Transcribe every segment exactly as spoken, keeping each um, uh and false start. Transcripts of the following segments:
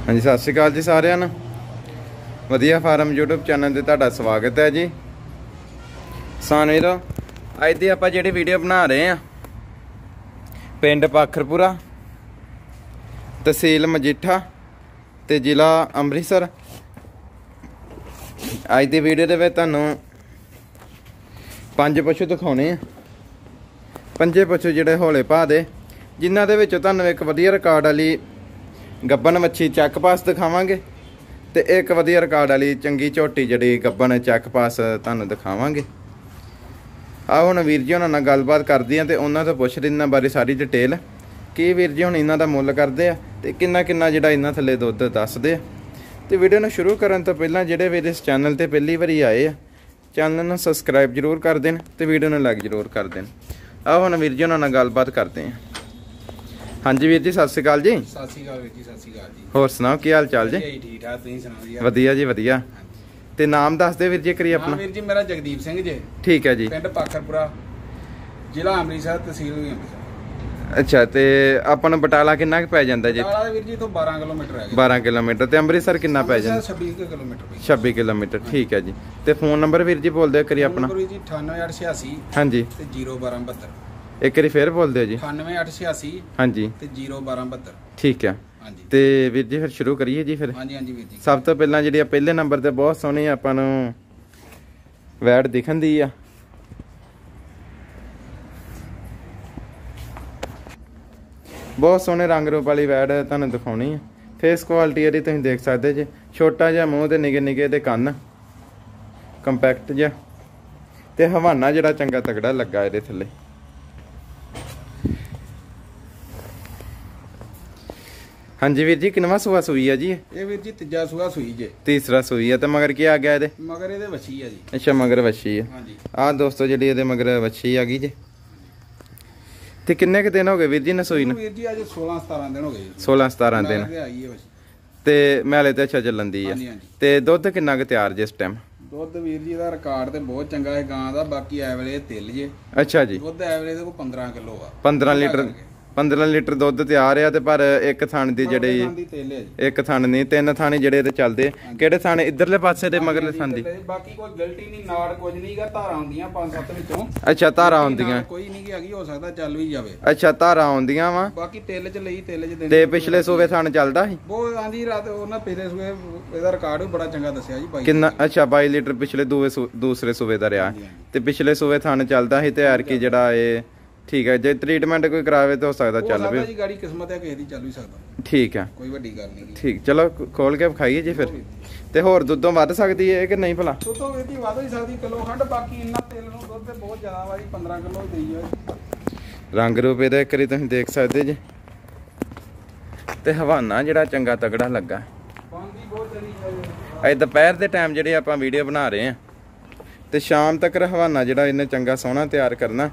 हाँ जी, सत श्री अकाल जी सारिਆਂ ਨੂੰ। ਵਧੀਆ ਫਾਰਮ यूट्यूब चैनल ਤੇ ਤੁਹਾਡਾ ਸਵਾਗਤ है जी। ਕਿਸਾਨ ਵੀਰੋ, ਅੱਜ ਦੀ ਆਪਾਂ ਜਿਹੜੀ ਵੀਡੀਓ ਬਣਾ ਰਹੇ ਆ ਪਿੰਡ ਪਾਖਰਪੁਰਾ, ਤਹਿਸੀਲ ਮਜੀਠਾ ਤੇ ਜ਼ਿਲ੍ਹਾ ਅੰਮ੍ਰਿਤਸਰ। ਅੱਜ ਦੀ ਵੀਡੀਓ ਦੇ ਵਿੱਚ ਤੁਹਾਨੂੰ ਪੰਜ ਪਸ਼ੂ ਦਿਖਾਉਣੇ ਆ। ਪੰਜੇ ਪਸ਼ੂ ਜਿਹੜੇ ਹੌਲੇ ਭਾਅ ਦੇ, ਜਿਨ੍ਹਾਂ ਦੇ ਵਿੱਚੋਂ ਤੁਹਾਨੂੰ ਇੱਕ ਵਧੀਆ ਰਿਕਾਰਡ ਵਾਲੀ ਗੱਬਨ ਮੱਛੀ ਚੱਕ ਪਾਸ ਦਿਖਾਵਾਂਗੇ ਤੇ ਇੱਕ ਵਧੀਆ ਰਿਕਾਰਡ ਵਾਲੀ ਚੰਗੀ ਝੋਟੀ ਜਿਹੜੀ ਗੱਬਨ ਚੱਕ ਪਾਸ ਤੁਹਾਨੂੰ ਦਿਖਾਵਾਂਗੇ। ਆ ਹੁਣ ਵੀਰ ਜੀ ਉਹਨਾਂ ਨਾਲ ਗੱਲਬਾਤ ਕਰਦੀ ਆ ਤੇ ਉਹਨਾਂ ਤੋਂ ਪੁੱਛ ਇਹਨਾਂ ਬਾਰੇ ਸਾਰੀ ਡਿਟੇਲ, ਕੀ ਵੀਰ ਜੀ ਹੁਣ ਇਹਨਾਂ ਦਾ ਮੁੱਲ ਕਰਦੇ ਆ ਤੇ ਕਿੰਨਾ ਕਿੰਨਾ ਜਿਹੜਾ ਇਹਨਾਂ ਥੱਲੇ ਦੁੱਧ ਦੱਸਦੇ ਆ। ਤੇ ਵੀਡੀਓ ਨੂੰ ਸ਼ੁਰੂ ਕਰਨ ਤੋਂ ਪਹਿਲਾਂ ਜਿਹੜੇ ਵੀਰ ਇਸ ਚੈਨਲ ਤੇ ਪਹਿਲੀ ਵਾਰੀ ਆਏ ਆ, ਚੈਨਲ ਨੂੰ ਸਬਸਕ੍ਰਾਈਬ ਜ਼ਰੂਰ ਕਰ ਦੇਣ ਤੇ ਵੀਡੀਓ ਨੂੰ ਲਾਈਕ ਜ਼ਰੂਰ ਕਰ ਦੇਣ। ਆ ਹੁਣ ਵੀਰ ਜੀ ਉਹਨਾਂ ਨਾਲ ਗੱਲਬਾਤ ਕਰਦੇ ਆ। हाँ जी वीर जी, सत श्री अकाल जी। सत श्री अकाल वीर जी, सत श्री अकाल जी। होर सुनाओ की हाल चाल जी? ठीक ठाक, तुसीं सुणाओ जी? वधिया जी वधिया। ते नाम दस दे वीर जी करी अपना। वीर जी मेरा जगदीप सिंह जी। ठीक है जी। पिंड पाखरपुरा, जिला अमृतसर, तहसील भी अमृतसर। अच्छा, ते अपन बटाला किन्ना क पै जांदा जी? बटाला वीर जी तो बारह किलोमीटर है। बारह किलोमीटर। ते अमृतसर किन्ना पै जांदा? छब्बीस किलोमीटर। छब्बीस किलोमीटर, ठीक है जी। ते फोन नंबर वीर जी बोल दे करी अपना। वीर जी अठानवे अठ छियासी। हाँ जी। ते जीरो बारह बहत्तर। एक बारी फिर बोल दो जी। अठानवे अठ छियासी। हाँ जी। ते जीरो बारह बहत्तर। ठीक है। हाँ जी। ते वीर जी फिर शुरू करिए जी फिर। हाँ जी हाँ जी वीर जी। सब तो पहला जी पहले नंबर ते बहुत सोहनी आपां नूं वैट दिखण दी आ। बहुत सोहने रंग रूप वाली वैट तुहानूं दिखाउणी है। फेस क्वालिटी इहदी तुसीं देख सकदे जे, छोटा जिहा मूँह ते निगे निगे दे कन्न, कंपैक्ट जिहा ते हवाना जिहड़ा चंगा तगड़ा लगा इहदे थल्ले। हाँ जी वीर जी, किनवा सूआ सूई है जी? ये वीर जी तीजा सूआ सूई जे। तीसरा सूई है। तो मगर क्या आ गया इहदे? मगर इहदे वछी है जी। अच्छा, मगर वछी है। हाँ जी। आ दोस्तों जिहड़ी इहदे मगर वछी आ गई जी। ते किन्ने क दिन हो गए वीर जी ने सूई ने? वीर जी अज सोलह सतारह दिन हो गए। सोलह सतारह दिन ते मैले ते अच्छा चलन दी है। ते दुध किन्ना क तैयार जे इस टाइम? ਦੁੱਧ ਵੀਰ ਜੀ ਦਾ ਰਿਕਾਰਡ ਤੇ ਬਹੁਤ ਚੰਗਾ ਹੈ ਗਾਂ ਦਾ। ਬਾਕੀ ਐਵਲੇ ਤਿਲ ਜੇ। ਅੱਛਾ ਜੀ। ਦੁੱਧ ਐਵਲੇ ਦੇ ਕੋ ਪੰਦਰਾਂ ਕਿਲੋ ਆ। पंद्रह लीटर पंद्रह लीटर दुध तैयार है। पर एक थण दी जिहड़ी एक थण नहीं, तीन थाने जिहड़े ते चलदे। किहड़े थाने? इधरले पासे दे मगरले थान दी? बाकी कोई गलती नहीं, नाड़ कुछ नहीं गा। धारा आउंदियां पांच सत्त विचों। अच्छा, धारा आउंदियां कोई नहीं कि हैगी, हो सकदा चल भी जावे। अच्छा, धारा आउंदियां वा। बाकी तिल च ਲਈ तिल च ते पिछले सूबे थान चलदा ਸੀ? ਉਹ ਆਂਦੀ ਰਾਤ ਉਹਨਾਂ ਪਿਛਲੇ ਸੂਏ ਇਹਦਾ ਰਿਕਾਰਡ ਵੀ ਬੜਾ ਚੰਗਾ ਦੱਸਿਆ ਜੀ ਬਾਈ। किन्ना? अच्छा, बाईस लीटर पिछले दूए दूसरे सूबे दा रहा ते पिछले सूबे थान चलदा ਸੀ ते यार की जिहड़ा ए ठीक है। जे ट्रीटमेंट कोई करावे तो हो सकदा चल भी। जी गाड़ी किस्मत है ਕਿਸੇ ਦੀ ਚੱਲ ਵੀ ਸਕਦਾ। ठीक है, ਕੋਈ ਵੱਡੀ ਗੱਲ ਨਹੀਂ। ठीक, चलो खोल के विखाइए जी फिर। ਤੇ ਹੋਰ ਦੁੱਧੋਂ ਵੱਧ ਸਕਦੀ ਹੈ ਕਿ ਨਹੀਂ ਭਲਾ? ਦੁੱਧੋਂ ਵੀਰ ਜੀ ਵੱਧ ਹੀ ਸਕਦੀ ਕਿਲੋ ਖੰਡ। ਬਾਕੀ ਇੰਨਾ ਤੇਲ ਨੂੰ ਦੁੱਧ ਤੇ ਬਹੁਤ ਜ਼ਿਆਦਾ ਵਾ ਜੀ, ਪੰਦਰਾਂ ਕਿਲੋ ਦੇਈ ਜਾਵੇ। ਰੰਗ ਰੂਪ ਇਹਦਾ ਇੱਕ ਵਾਰੀ ਤੁਸੀਂ ਦੇਖ ਸਕਦੇ ਜੀ। ਤੇ ਹਵਾਨਾ ਜਿਹੜਾ ਚੰਗਾ ਤਗੜਾ ਲੱਗਾ। ਪਾਣੀ ਬਹੁਤ ਚਲੀ ਜਾਵੇ। ਅੱਜ ਦੁਪਹਿਰ ਦੇ ਟਾਈਮ ਜਿਹੜੇ ਆਪਾਂ ਵੀਡੀਓ ਬਣਾ ਰਹੇ ਆ ਤੇ ਸ਼ਾਮ ਤੱਕ ਹਵਾਨਾ ਜਿਹੜਾ ਇਹਨੇ ਚੰਗਾ ਸੋਹਣਾ ਤਿਆਰ ਕਰਨਾ।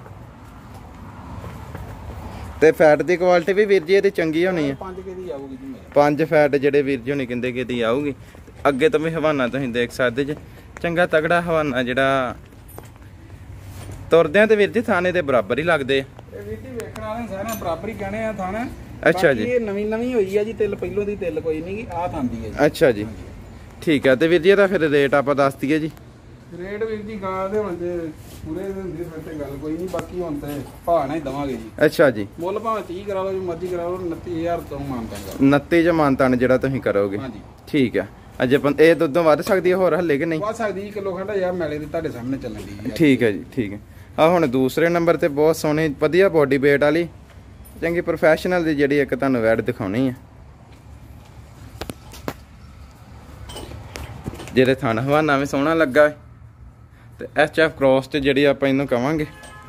ਤੇ ਫੈਟ ਦੀ ਕੁਆਲਿਟੀ ਵੀ ਵੀਰ ਜੀ ਇਹਦੀ ਚੰਗੀ ਹੋਣੀ ਹੈ। ਪੰਜ ਕੇ ਦੀ ਆਊਗੀ ਜੀ। ਪੰਜ ਫੈਟ ਜਿਹੜੇ ਵੀਰ ਜੀ ਹੋਣੀ ਕਹਿੰਦੇ ਕਿ ਦੀ ਆਊਗੀ। ਅੱਗੇ ਤੋਂ ਵੀ ਹਵਾਨਾ ਤੁਸੀਂ ਦੇਖ ਸਕਦੇ ਜੀ, ਚੰਗਾ ਤਗੜਾ ਹਵਾਨਾ ਜਿਹੜਾ ਤੁਰਦਿਆਂ ਤੇ ਵੀਰ ਜੀ ਥਾਣੇ ਦੇ ਬਰਾਬਰ ਹੀ ਲੱਗਦੇ ਆ। ਇਹ ਵੀਰ ਜੀ ਵੇਖਣ ਵਾਲੇ ਸਾਰੇ ਬਰਾਬਰ ਹੀ ਕਹਣੇ ਆ ਥਾਣੇ। ਅੱਛਾ ਜੀ। ਇਹ ਨਵੀਂ ਨਵੀਂ ਹੋਈ ਆ ਜੀ, ਤਿਲ ਪਹਿਲੋਂ ਦੀ ਤਿਲ ਕੋਈ ਨਹੀਂ ਆ ਥਾਂਦੀ ਹੈ ਜੀ। ਅੱਛਾ ਜੀ, ਠੀਕ ਹੈ। ਤੇ ਵੀਰ ਜੀ ਇਹਦਾ ਫਿਰ ਰੇਟ ਆਪਾਂ ਦੱਸ ਦਈਏ ਜੀ। ਰੇਟ ਵੀਰ ਜੀ ਗਾਂ ਦੇ ਹੁਣ ਜੇ ਪੂਰੇ ਹੁੰਦੀ ਫਿਰ ਤੇ ਗੱਲ ਕੋਈ ਨਹੀਂ। ਬਾਕੀ ਹੁਣ ਤੇ ਭਾਅ ਨਾਲ ਹੀ ਦਵਾਂਗੇ ਜੀ। ਅੱਛਾ ਜੀ। ਮੁੱਲ ਭਾਵੇਂ ਤੀਹ ਕਰਾ ਲਓ, ਜੋ ਮਰਜ਼ੀ ਕਰਾ ਲਓ। ਉਨੱਤੀ ਹਜ਼ਾਰ ਤੋਂ ਮਾਨਤਾਂਗਾ। ਉਨੱਤੀ ਚ ਮਾਨਤਾਨ ਜਿਹੜਾ ਤੁਸੀਂ ਕਰੋਗੇ? ਹਾਂਜੀ। ਠੀਕ ਹੈ। ਅਜੇ ਇਹ ਦੁੱਧੋਂ ਵੱਧ ਸਕਦੀ ਹੈ ਹੋਰ ਹੱਲੇ ਕਿ ਨਹੀਂ? ਵੱਧ ਸਕਦੀ ਜੀ, ਕਿਲੋ ਖੰਡ ਯਾਰ ਮੈਲੇ ਦੇ ਤੁਹਾਡੇ ਸਾਹਮਣੇ ਚੱਲਣ ਦੀ। ਠੀਕ ਹੈ ਜੀ, ਠੀਕ ਹੈ। ਆ ਹੁਣ ਦੂਸਰੇ ਨੰਬਰ ਤੇ ਬਹੁਤ ਸੋਹਣੀ ਵਧੀਆ ਬੋਡੀ ਵੇਟ ਵਾਲੀ ਚੰਗੀ ਪ੍ਰੋਫੈਸ਼ਨਲ ਦੀ ਜਿਹੜੀ ਇੱਕ ਤੁਹਾਨੂੰ ਵੈਡ ਦਿਖਾਉਣੀ ਹੈ। ਜਿਹੜੇ ਥਣ ਹਵਾਨਾ ਵੀ ਸੋਹਣਾ ਲੱਗਾ ਤੇ ਐਚ ਐਫ ਕ੍ਰੋਸ ਤੇ ਜਿਹੜੀ ਆਪਾਂ ਇਹਨੂੰ ਕਵਾਂਗੇ।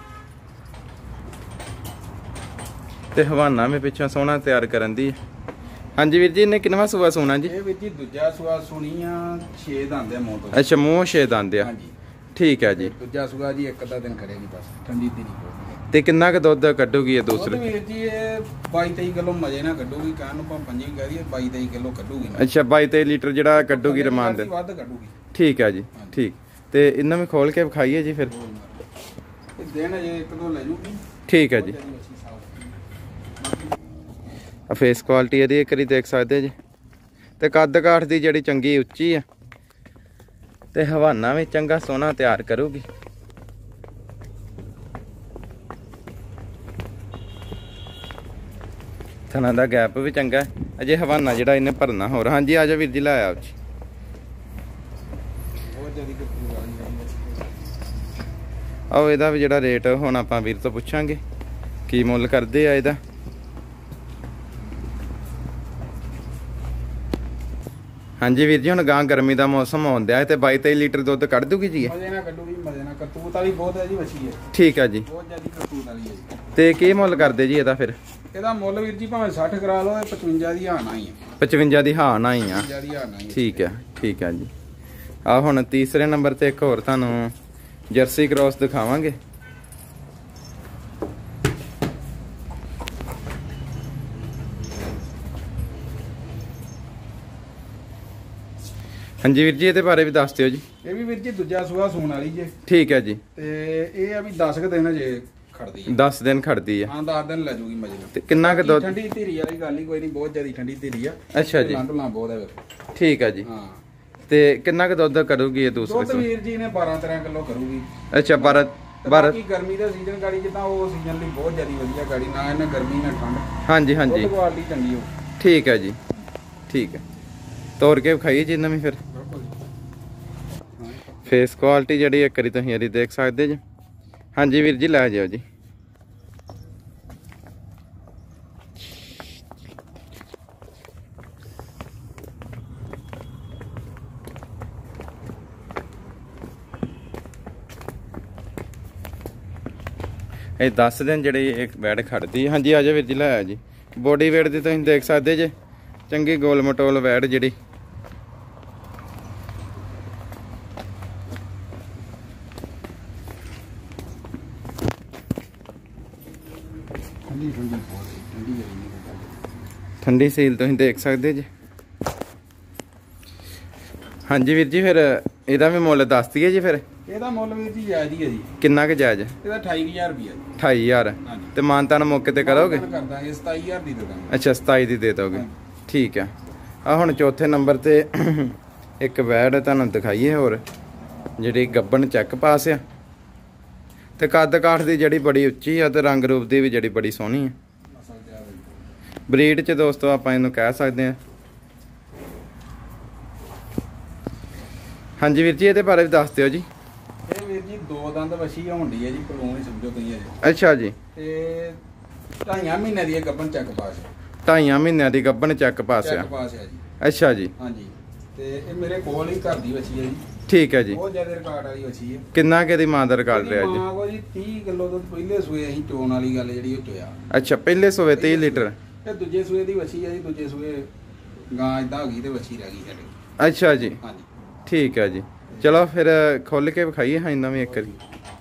ਤੇ ਹਵਾਨਾ ਵੀ ਪਿੱਛੋਂ ਸੋਹਣਾ ਤਿਆਰ ਕਰਨ ਦੀ। ਹਾਂਜੀ ਵੀਰ ਜੀ, ਇਹਨੇ ਕਿੰਨਵਾ ਸੂਆ ਸੋਣਾ ਜੀ? ਇਹ ਵੀਰ ਜੀ ਦੂਜਾ ਸੂਆ ਸੁਣੀ ਆ। ਛੇ ਦੰਦ ਆ ਮੂੰਹ ਤੋਂ। ਅੱਛਾ, ਮੂੰਹ ਛੇ ਦੰਦ ਆ। ਹਾਂਜੀ, ਠੀਕ ਹੈ ਜੀ। ਦੂਜਾ ਸੂਆ ਜੀ ਇੱਕ ਅੱਧਾ ਦਿਨ ਖੜੇਗੀ ਬਸ, ਠੰਡੀ ਦੀ ਨਹੀਂ। ਤੇ ਕਿੰਨਾ ਕੁ ਦੁੱਧ ਕੱਢੂਗੀ ਇਹ ਦੂਸਰੇ? ਵੀਰ ਜੀ ਇਹ ਬਾਈ ਤੇਈ ਕਿਲੋ ਮਜੇ ਨਾਲ ਕੱਢੂਗੀ। ਕਹਿਣ ਨੂੰ ਭਾਵੇਂ ਪੰਜੀ ਕਹਿ ਦਈਏ, ਬਾਈ ਤੇਈ ਕਿਲੋ ਕੱਢੂਗੀ। ਅੱਛਾ, ਬਾਈ ਤੇਈ ਲੀਟਰ ਜਿਹੜਾ ਕੱਢੂਗੀ ਰਮਾਨ ਦੇ। ਵੱਧ ਕੱਢੂਗੀ। ਠੀਕ ਹੈ ਜੀ, ਠੀਕ। ਤੇ ਇਹਨਾਂ ਵੀ ਖੋਲ ਕੇ ਵਿਖਾਈਏ ਜੀ ਫਿਰ। ਦਿਨ ਜੇ ਇੱਕ ਦੋ ਲੈ ਜੂਗੀ। ਠੀਕ ਹੈ ਜੀ। ਆ ਫੇਸ ਕੁਆਲਿਟੀ ਇਹਦੀ ਇੱਕ ਵਾਰੀ ਦੇਖ ਸਕਦੇ ਜੀ। ਤੇ ਕੱਦ ਕਾਠ ਦੀ ਜਿਹੜੀ ਚੰਗੀ ਉੱਚੀ ਆ ਤੇ ਹਵਾਨਾ ਵੀ ਚੰਗਾ ਸੋਹਣਾ ਤਿਆਰ ਕਰੂਗੀ। ਥਣਾ ਦਾ ਗੈਪ ਵੀ ਚੰਗਾ, ਅਜੇ ਹਵਾਨਾ ਜਿਹੜਾ ਇਹਨੇ ਭਰਨਾ ਹੋਰ। ਹਾਂਜੀ ਆ ਜਾ ਵੀਰ ਜੀ, ਲੈ ਆਓ ਜੀ। ਆਓ ਇਹਦਾ ਵੀ ਜਿਹੜਾ ਰੇਟ ਹੁਣ ਆਪਾਂ ਵੀਰ ਤੋਂ ਪੁੱਛਾਂਗੇ ਕੀ ਮੁੱਲ ਕਰਦੇ ਆ ਇਹਦਾ। ਹਾਂਜੀ ਵੀਰ ਜੀ, ਹੁਣ ਗਾਂ ਗਰਮੀ ਦਾ ਮੌਸਮ ਆਉਂਦਾ ਹੈ ਤੇ ਬਾਈ ਤੇਈ ਲੀਟਰ ਦੁੱਧ ਕੱਢ ਦੂਗੀ ਜੀ? ਮਜ਼ੇ ਨਾਲ ਕੱਢੂਗੀ, ਮਜ਼ੇ ਨਾਲ। ਕਰਤੂਤ ਵਾਲੀ ਬਹੁਤ ਹੈ ਜੀ ਵੱਛੀ ਹੈ। ਠੀਕ ਆ ਜੀ, ਬਹੁਤ ਜ਼ਿਆਦਾ ਕਰਤੂਤ ਵਾਲੀ ਹੈ ਜੀ। ਤੇ ਕੀ ਮੁੱਲ ਕਰਦੇ ਜੀ ਇਹਦਾ ਫਿਰ? ਇਹਦਾ ਮੁੱਲ ਵੀਰ ਜੀ ਭਾਵੇਂ ਸੱਠ ਕਰਾ ਲਓ, ਪਚਵੰਜਾ ਦੀ ਹਾਨਾ ਹੀ ਹੈ। ਪਚਵੰਜਾ ਦੀ ਹਾਂ ਨਾ ਹੀ ਆ। ਪਚਵੰਜਾ ਦੀ ਹਾਨਾ ਹੀ। ਠੀਕ ਹੈ ਠੀਕ ਹੈ ਜੀ। ਆ ਹੁਣ ਤੀਸਰੇ ਨੰਬਰ ਤੇ ਇੱਕ ਹੋਰ ਤੁਹਾਨੂੰ ਜਰਸੀ ਕ੍ਰੋਸ ਦਿਖਾਵਾਂਗੇ। ਹਾਂਜੀ ਵੀਰ ਜੀ, ਇਹਦੇ ਬਾਰੇ ਵੀ ਦੱਸ ਦਿਓ ਜੀ। ਇਹ ਵੀ ਵੀਰ ਜੀ ਦੂਜਾ ਸੂਆ ਸੂਣ ਵਾਲੀ ਜੇ। ਠੀਕ ਹੈ ਜੀ। ਤੇ ਇਹ ਆ ਵੀ ਦਸ ਕੁ ਦਿਨ ਜੇ ਖੜਦੀ ਹੈ। ਦਸ ਦਿਨ ਖੜਦੀ ਆ। ਹਾਂ ਦਸ ਦਿਨ ਲੈ ਜੂਗੀ ਮਜੇ ਨਾਲ। ਤੇ ਕਿੰਨਾ ਕੁ ਦੁੱਧ? ਠੰਡੀ ਧੀਰੀ ਵਾਲੀ ਗੱਲ ਨਹੀਂ, ਕੋਈ ਨਹੀਂ, ਬਹੁਤ ਜ਼ਿਆਦਾ ਠੰਡੀ ਧੀਰੀ ਆ। ਅੱਛਾ ਜੀ। ਲੰਡਲਾਂ ਬਹੁਤ ਹੈ। ਠੀਕ ਹੈ ਜੀ। ਹਾਂ ਤੇ ਕਿੰਨਾ ਕੁ ਦੁੱਧ ਕਰੂਗੀ ਇਹ ਦੂਸਰੇ ਦੁੱਧ ਵੀਰ ਜੀ ਨੇ ਬਾਰਾਂ ਤੇਰਾਂ ਕਿਲੋ ਕਰੂਗੀ। ਅੱਛਾ ਬਾਰਾਂ ਬਾਰਾਂ। ਬਾਕੀ ਗਰਮੀ ਦਾ ਸੀਜ਼ਨ ਗਾੜੀ ਜਿੱਦਾਂ ਉਹ ਸੀਜ਼ਨ ਲਈ ਬਹੁਤ ਜ਼ਿਆਦਾ ਵਧੀਆ ਗਾੜੀ, ਨਾ ਇਹਨੇ ਗਰਮੀ ਨਾ ਠੰਡ। ਹਾਂਜੀ ਹਾਂਜੀ ਦੁੱਧ ਕੁਆਲਿਟੀ ਚੰਗੀ ਹੋ। ਠੀਕ ਹੈ ਜੀ ਠੀਕ ਹੈ। ਤੋਰ ਕੇ ਖਾਈ ਜੀ ਨਵੀਂ ਫਿਰ। ਫੇਸ ਕੁਆਲਿਟੀ ਜਿਹੜੀ ਇੱਕ ਵਾਰੀ ਤੁਸੀਂ ਇਹਦੀ ਦੇਖ ਸਕਦੇ ਜੀ। ਹਾਂਜੀ ਵੀਰ ਜੀ, ਲੈ ਜਾਓ ਜੀ। ਇਹ ਦਸ ਦਿਨ ਜਿਹੜੀ ਇੱਕ ਬੈਡ ਖੜਦੀ। ਹਾਂਜੀ ਆ ਜਾ ਵੀਰ ਜੀ, ਲੈ ਆਇਆ ਜੀ। ਬੋਡੀ ਵੇਟ ਦੀ ਤੁਸੀਂ ਦੇਖ ਸਕਦੇ ਜੇ, ਚੰਗੀ ਗੋਲ ਮਟੋਲ ਵੈੜ ਜਿਹੜੀ। ਠੰਡੀ ਸੀਲ ਤੁਸੀਂ ਦੇਖ ਸਕਦੇ ਜੀ। ਹਾਂਜੀ ਵੀਰ ਜੀ, ਫਿਰ ਇਹਦਾ ਵੀ ਮੁੱਲ ਦੱਸ ਦਈਏ ਜੀ ਫਿਰ? ਇਹਦਾ ਮੁੱਲ ਵੀਰ ਜੀ ਜਾਇਜ਼ ਹੀ ਹੈ ਜੀ। ਕਿੰਨਾ ਕੁ ਜਾਇਜ਼? ਇਹਦਾ ਅਠਾਈ ਹਜ਼ਾਰ ਰੁਪਇਆ। ਅਠਾਈ ਹਜ਼ਾਰ। ਤੇ ਮਾਨਤਾਨ ਮੌਕੇ ਤੇ ਕਰੋਗੇ? ਕਰ ਦਾਂਗੇ, ਸਤਾਈ ਹਜ਼ਾਰ ਦੀ ਦੇ ਦਾਂਗੇ। ਅੱਛਾ ਸਤਾਈ ਦੀ ਦੇ ਦੋਗੇ। ਠੀਕ ਆ। ਆ ਹੁਣ ਚੌਥੇ ਨੰਬਰ ਤੇ ਇੱਕ ਵੈੜ ਤੁਹਾਨੂੰ ਦਿਖਾਈਏ ਹੋਰ, ਜਿਹੜੀ ਗੱਬਣ ਚੈੱਕ ਪਾਸ ਆ ਤੇ ਕੱਦ ਕਾਠ ਦੀ ਜਿਹੜੀ ਬੜੀ ਉੱਚੀ ਆ ਤੇ ਰੰਗ ਰੂਪ ਦੀ ਵੀ ਜਿਹੜੀ ਬੜੀ ਸੋਹਣੀ ਆ। ਬਰੀਡ ਚ ਦੋਸਤੋ ਆਪਾਂ ਇਹਨੂੰ ਕਹਿ ਸਕਦੇ ਆ। ਹਾਂਜੀ ਵੀਰ ਜੀ, ਇਹਦੇ ਬਾਰੇ ਵੀ ਦੱਸ ਦਿਓ ਜੀ। ਇਹ ਵੀਰ ਜੀ ਦੋ ਦੰਦ ਵਛੀ ਹੁੰਦੀ ਹੈ ਜੀ, ਪਲੂਣ ਹੀ ਸਮਝੋ ਤੁਸੀਂ ਅਜੇ। ਅੱਛਾ ਜੀ। ਤੇ ਢਾਈਆਂ ਮਹੀਨਿਆਂ ਦੀ ਗੱਬਣ ਚੱਕ ਪਾਸ। ਢਾਈਆਂ ਮਹੀਨਿਆਂ ਦੀ ਗੱਬਣ ਚੱਕ ਪਾਸ ਆ। ਚੱਕ ਪਾਸ ਹੈ ਜੀ। ਅੱਛਾ ਜੀ। ਹਾਂਜੀ। ਤੇ ਇਹ ਮੇਰੇ ਕੋਲ ਹੀ ਘਰ ਦੀ ਵਛੀ ਹੈ ਜੀ। ਠੀਕ ਹੈ ਜੀ। ਬਹੁਤ ਜ਼ਿਆਦਾ ਰਿਕਾਰਡ ਵਾਲੀ ਵਛੀ ਹੈ। ਕਿੰਨਾ ਕਿ ਦੀ ਮਾਂ ਦਾ ਰਿਕਾਰਡ ਰਿਹਾ ਜੀ? ਮਾਂ ਕੋ ਜੀ ਤੀਹ ਕਿਲੋ ਦੁੱਧ ਪਹਿਲੇ ਸੂਏ ਅਸੀਂ ਚੋਣ ਵਾਲੀ ਗੱਲ ਜਿਹੜੀ ਉਹ ਚੋਇਆ। ਅੱਛਾ ਪਹਿਲੇ ਸੂਏ ਤੀਹ ਲੀਟਰ। ਇਹ ਦੂਜੇ ਸੂਏ ਦੀ ਵਛੀ ਹੈ ਜੀ। ਦੂਜੇ ਸੂਏ ਗਾਂ ਇਦਾਂ ਹੋ ਗਈ ਤੇ ਵਛੀ ਰਹਿ ਗਈ ਸਾਡੇ। ਅੱਛਾ ਜੀ। ਹਾਂਜੀ ਠੀਕ ਹੈ ਜੀ। ਚਲੋ ਫਿਰ ਖੁੱਲ ਕੇ ਵਿਖਾਈਏ ਹਾਂ ਇਹਨਾਂ ਵੀ ਇੱਕ ਵਾਰੀ।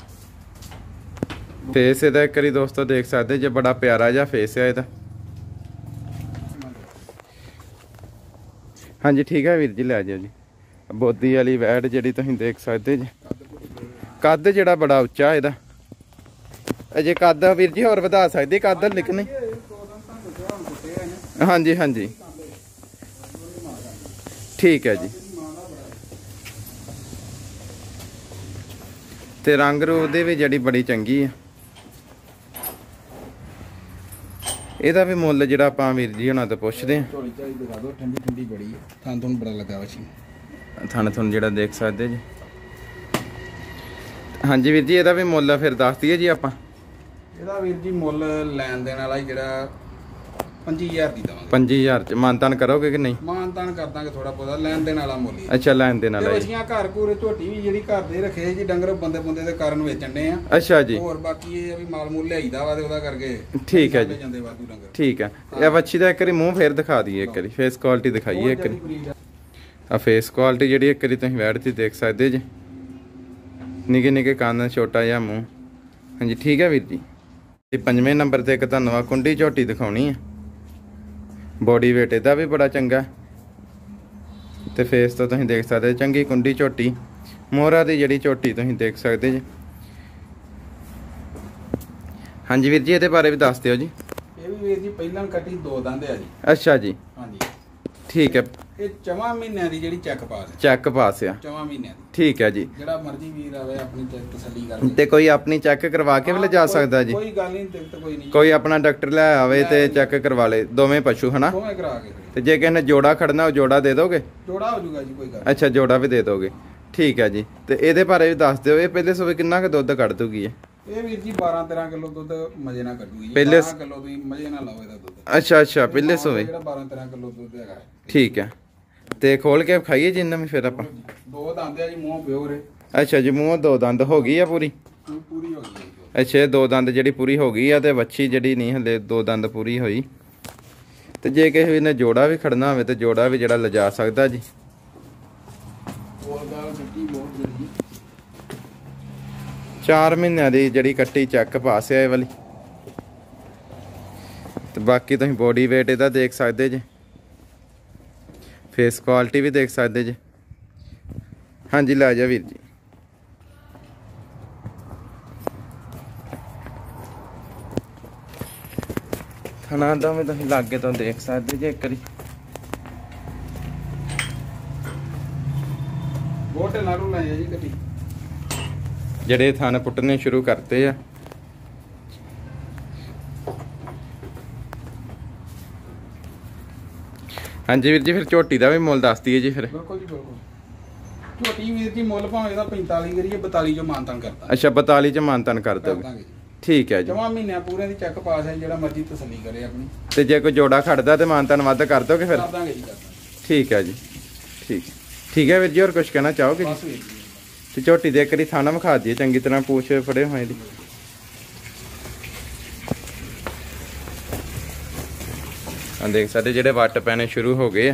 ਫੇਸ ਇਹਦਾ ਇੱਕ ਵਾਰੀ ਦੋਸਤੋ ਦੇਖ ਸਕਦੇ ਜੇ, ਬੜਾ ਪਿਆਰਾ ਜਿਹਾ ਫੇਸ ਹੈ ਇਹਦਾ। ਹਾਂਜੀ ਠੀਕ ਹੈ ਵੀਰ ਜੀ, ਲੈ ਜਾਓ ਜੀ। ਬੋਦੀ ਵਾਲੀ ਵੈੜ ਜਿਹੜੀ ਤੁਸੀਂ ਦੇਖ ਸਕਦੇ ਜੀ। ਕੱਦ ਜਿਹੜਾ ਬੜਾ ਉੱਚਾ ਇਹਦਾ। ਅਜੇ ਕੱਦ ਵੀਰ ਜੀ ਹੋਰ ਵਧਾ ਸਕਦੇ ਕੱਦ ਲਿਖਣੇ? ਹਾਂਜੀ ਹਾਂਜੀ ਠੀਕ ਹੈ ਜੀ। ਤੇ ਰੰਗ ਰੂਪ ਦੇ ਵੀ ਜਿਹੜੀ ਬੜੀ ਚੰਗੀ ਆ। ਇਹਦਾ ਵੀ ਮੁੱਲ ਜਿਹੜਾ ਆਪਾਂ ਵੀਰ ਜੀ ਹੁਣਾਂ ਤੋਂ ਪੁੱਛਦੇ ਆ। ਝੋਲੀ ਝਾਈ ਦਿਖਾ ਦਿਓ, ਠੰਡੀ ਠੰਡੀ ਬੜੀ ਹੈ। ਥਾਂ ਤੁਹਾਨੂੰ ਬੜਾ ਲੱਗਾ ਵਛੀ। ਥਣ ਤੁਹਾਨੂੰ ਜਿਹੜਾ ਦੇਖ ਸਕਦੇ ਜੀ। ਹਾਂਜੀ ਵੀਰ ਜੀ, ਇਹਦਾ ਵੀ ਮੁੱਲ ਫਿਰ ਦੱਸ ਦਈਏ ਜੀ ਆਪਾਂ? ਇਹਦਾ ਵੀਰ ਜੀ ਮੁੱਲ ਲੈਣ ਦੇਣ ਵਾਲਾ ਜਿਹੜਾ ਪੱਚੀ ਹਜ਼ਾਰ ਦੀ ਦਵਾਂਗੇ। ਪੱਚੀ ਹਜ਼ਾਰ ਚ ਮਾਨਤਾਨ ਕਰੋਗੇ ਕਿ ਨਹੀਂ? ਮਾਨਤਾਨ ਕਰ ਦਾਂਗੇ ਥੋੜਾ ਬਹੁਤਾ, ਲੈਣ ਦੇਣ ਵਾਲਾ ਮੁੱਲ ਹੀ। ਅੱਛਾ ਲੈਣ ਦੇਣ ਵਾਲਾ। ਵਛੀਆਂ ਘਰ ਘੂਰੇ ਝੋਟੀ ਵੀ ਜਿਹੜੀ ਘਰ ਦੇ ਰੱਖੇ ਜੀ ਡੰਗਰ ਬੰਦੇ ਬੰਦੇ ਦੇ ਕਾਰਨ ਵੇਚਣ ਦੇ ਆ। ਅੱਛਾ ਜੀ। ਹੋਰ ਬਾਕੀ ਇਹ ਵੀ ਮਾਲ ਮੂਲ ਲਿਆਈਦਾ ਵਾ ਤੇ ਉਹਦਾ ਕਰਕੇ ਠੀਕ ਹੈ ਜੀ। ਜਾਂਦੇ ਵਾਧੂ ਡੰਗਰ। ਠੀਕ ਹੈ। ਇਹ ਵੱਛੀ ਦਾ ਇੱਕ ਵਾਰੀ ਮੂੰਹ ਫੇਰ ਦਿਖਾ ਦਈਏ, ਇੱਕ ਵਾਰੀ ਫੇਸ ਕੁਆਲਿਟੀ ਦਿਖਾਈਏ ਇੱਕ ਵਾਰੀ। ਆ ਫੇਸ ਕੁਆਲਿਟੀ ਜਿਹੜੀ ਇੱਕ ਵਾਰੀ ਤੁਸੀਂ ਵੈੜ ਤੇ ਦੇਖ ਸਕਦੇ ਜੀ। ਨਿੱਕੇ ਨਿੱਕੇ ਕੰਨ, ਛੋਟਾ ਜਿਹਾ ਮੂੰਹ। ਹਾਂਜੀ ਠੀਕ ਹੈ ਵੀਰ ਜੀ। ਇਹ ਪੰਜਵੇਂ ਨੰਬਰ ਤੇ ਇੱਕ ਤੁਹਾਨੂੰ ਆ ਕੁੰਡੀ ਝੋਟੀ ਦਿਖਾਉਣੀ ਹੈ। ਬੋਡੀ ਵੇਟ ਇਹਦਾ ਵੀ ਬੜਾ ਚੰਗਾ ਤੇ ਫੇਸ ਤੋਂ ਤੁਸੀਂ ਦੇਖ ਸਕਦੇ ਚੰਗੀ ਕੁੰਡੀ ਝੋਟੀ। ਮੋਹਰਾ ਦੀ ਜਿਹੜੀ ਝੋਟੀ ਤੁਸੀਂ ਦੇਖ ਸਕਦੇ ਜੀ। ਹਾਂਜੀ ਵੀਰ ਜੀ, ਇਹਦੇ ਬਾਰੇ ਵੀ ਦੱਸ ਦਿਓ ਜੀ। ਇਹ ਵੀ ਵੀਰ ਜੀ ਪਹਿਲਾਂ ਕੱਟੀ ਦੋ ਦੰਦ ਆ ਜੀ। ਅੱਛਾ ਜੀ। ਹਾਂਜੀ ਠੀਕ ਹੈ। ਇਹ ਚਵਾਂ ਮਹੀਨਿਆਂ ਦੀ ਜਿਹੜੀ ਚੈੱਕ ਪਾਸ ਹੈ। ਚੈੱਕ ਪਾਸ ਆ ਚਵਾਂ ਮਹੀਨਿਆਂ ਦੀ। ਠੀਕ ਹੈ ਜੀ। ਜਿਹੜਾ ਮਰਜ਼ੀ ਵੀਰ ਆਵੇ ਆਪਣੀ ਤਸੱਲੀ ਕਰਕੇ ਤੇ ਕੋਈ ਆਪਣੀ ਚੈੱਕ ਕਰਵਾ ਕੇ ਵੀ ਲਿਜਾ ਸਕਦਾ ਜੀ? ਕੋਈ ਗੱਲ ਨਹੀਂ, ਦਿੱਕਤ ਕੋਈ ਨਹੀਂ। ਕੋਈ ਆਪਣਾ ਡਾਕਟਰ ਲੈ ਆਵੇ ਤੇ ਚੈੱਕ ਕਰਵਾ ਲੇ ਦੋਵੇਂ ਪਸ਼ੂ ਹਨਾ? ਦੋਵੇਂ ਕਰਾ ਕੇ। ਤੇ ਜੇ ਕਿਸੇ ਨੇ ਜੋੜਾ ਖੜਨਾ ਉਹ ਜੋੜਾ ਦੇ ਦੋਗੇ? ਜੋੜਾ ਹੋ ਜਾਊਗਾ ਜੀ, ਕੋਈ ਗੱਲ। ਅੱਛਾ, ਜੋੜਾ ਵੀ ਦੇ ਦੋਗੇ। ਠੀਕ ਹੈ ਜੀ। ਤੇ ਇਹਦੇ ਬਾਰੇ ਵੀ ਦੱਸ ਦਿਓ, ਇਹ ਪਹਿਲੇ ਸੂਬੇ ਕਿੰਨਾ ਕੁ ਦੁੱਧ ਕੱਢ ਦੂਗੀ ਇਹ? ਇਹ ਵੀਰ ਜੀ ਬਾਰਾਂ ਤੇਰਾਂ ਕਿਲੋ ਦੁੱਧ ਮਜੇ ਨਾਲ ਕੱਢੂਗੀ ਜੀ। ਪਹਿਲੇ ਬਾਰਾਂ ਕਿਲੋ ਤੁਸੀਂ ਮਜੇ ਨਾਲ ਲਾਓ ਇਹਦਾ ਦੁੱਧ। ਅੱਛਾ ਅੱਛਾ, ਪਹਿਲੇ ਸੂਬੇ। ਜਿਹੜਾ ਬਾਰਾਂ ਤੇਰਾਂ ਕਿਲੋ ਦੁੱਧ ਹੈਗਾ। ਠੀਕ ਹੈ। ਤੇ ਖੋਲ ਕੇ ਖਾਈਏ ਜਿੰਨਾ ਵੀ ਫਿਰ ਆਪਾਂ। ਦੋ ਦੰਦ ਆ ਜੀ, ਮੂੰਹ ਪਿਓਰ ਹੈ। ਅੱਛਾ ਜੀ, ਮੂੰਹ ਦੋ ਦੰਦ ਹੋ ਗਈ ਆ ਪੂਰੀ? ਪੂਰੀ ਹੋ ਗਈ। ਅੱਛਾ, ਦੋ ਦੰਦ ਜਿਹੜੀ ਪੂਰੀ ਹੋ ਗਈ ਆ ਤੇ ਵੱਛੀ ਜਿਹੜੀ ਨਹੀਂ ਹਲੇ ਦੋ ਦੰਦ ਪੂਰੀ ਹੋਈ। ਤੇ ਜੇ ਕਿਸੇ ਨੇ ਜੋੜਾ ਵੀ ਖੜਨਾ ਹੋਵੇ ਤੇ ਜੋੜਾ ਵੀ ਜਿਹੜਾ ਲਿਜਾ ਸਕਦਾ ਜੀ। ਚਾਰ ਮਹੀਨਿਆਂ ਦੀ ਜਿਹੜੀ ਕੱਟੀ ਚੈੱਕ ਪਾਸ ਆ ਇਹ ਵਾਲੀ। ਤੇ ਬਾਕੀ ਤੁਸੀਂ ਬੋਡੀ weight ਇਹਦਾ ਦੇਖ ਸਕਦੇ ਜੇ, ਫੇਸ ਕੁਆਲਿਟੀ ਵੀ ਦੇਖ ਸਕਦੇ ਜੇ। ਹਾਂਜੀ, ਲੈ ਜਾ ਵੀਰ ਜੀ। ਥਣਾ ਦਾ ਵੀ ਤੁਸੀਂ ਲਾਗੇ ਤੋਂ ਦੇਖ ਸਕਦੇ ਜੇ ਇੱਕ ਵਾਰੀ। ਗੋਟੇ ਨਾਲੋਂ ਲੈ ਜੀ ਗੱਡੀ। ਜਿਹੜੇ ਥਣ ਪੁੱਟਣੇ ਸ਼ੁਰੂ ਕਰਤੇ ਆ। ਹਾਂਜੀ ਵੀਰ ਜੀ, ਫਿਰ ਝੋਟੀ ਦਾ ਵੀ ਮੁੱਲ ਦੱਸ ਦਈਏ ਜੀ ਫਿਰ। ਬਿਲਕੁਲ ਜੀ ਬਿਲਕੁਲ। ਝੋਟੀ ਵੀਰ ਜੀ ਮੁੱਲ ਭਾਵੇਂ ਇਹਦਾ ਪੈਂਤਾਲੀ ਕਰੀਏ, ਬਤਾਲੀ ਚੋਂ ਮਾਨਤਾਨ ਕਰਦਾ। ਅੱਛਾ, ਬਤਾਲੀ ਚ ਮਾਨਤਾਨ ਕਰ ਦੋਗੇ। ਠੀਕ ਹੈ ਜੀ। ਜਮਾਂ ਮਹੀਨਿਆਂ ਪੂਰੇ ਦੀ ਚੈੱਕ ਪਾਸ ਹੈ, ਜਿਹੜਾ ਮਰਜ਼ੀ ਤਸੱਲੀ ਕਰੇ ਆਪਣੀ। ਤੇ ਜੇ ਕੋਈ ਜੋੜਾ ਖੜਦਾ ਤੇ ਮਾਨਤਾਨ ਵੱਧ ਕਰ ਦੋਗੇ ਫਿਰ? ਕਰ ਦਾਂਗੇ ਜੀ, ਕਰ ਦਾਂਗੇ। ਠੀਕ ਹੈ ਜੀ। ਠੀਕ ਠੀਕ ਹੈ ਵੀਰ ਜੀ, ਹੋਰ ਕੁਝ ਕਹਿਣਾ ਚਾਹੋਗੇ ਜੀ? ਬਸ ਵੀਰ ਜੀ। ਤੇ ਝੋਟੀ ਦੇ ਇੱਕ ਵਾਰੀ ਥਾਣਾ ਵਿਖਾ ਦਈਏ ਚੰਗੀ ਤਰ੍ਹਾਂ, ਪੂਛ ਫੜੇ ਹੋਏ ਦੀ। ਆ ਦੇਖ ਸਕਦੇ ਜਿਹੜੇ ਵੱਟ ਪੈਣੇ ਸ਼ੁਰੂ ਹੋ ਗਏ ਆ।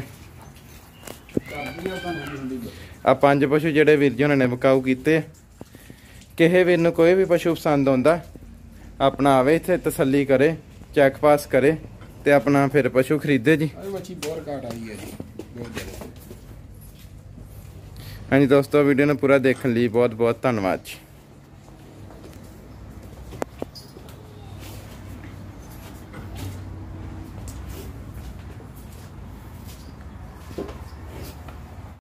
ਆ ਪੰਜ ਪਸ਼ੂ ਜਿਹੜੇ ਵੀਰ ਜੀ ਉਹਨਾਂ ਨੇ ਵਿਕਾਊ ਕੀਤੇ। ਕਿਸੇ ਵੀਰ ਨੂੰ ਕੋਈ ਵੀ ਪਸ਼ੂ ਪਸੰਦ ਆਉਂਦਾ ਆਪਣਾ ਆਵੇ ਇੱਥੇ, ਤਸੱਲੀ ਕਰੇ, ਚੈੱਕ ਪਾਸ ਕਰੇ ਤੇ ਆਪਣਾ ਫਿਰ ਪਸ਼ੂ ਖਰੀਦੇ ਜੀ। ਹਾਂਜੀ ਦੋਸਤੋ, ਵੀਡੀਓ ਨੂੰ ਪੂਰਾ ਦੇਖਣ ਲਈ ਬਹੁਤ ਬਹੁਤ ਧੰਨਵਾਦ ਜੀ।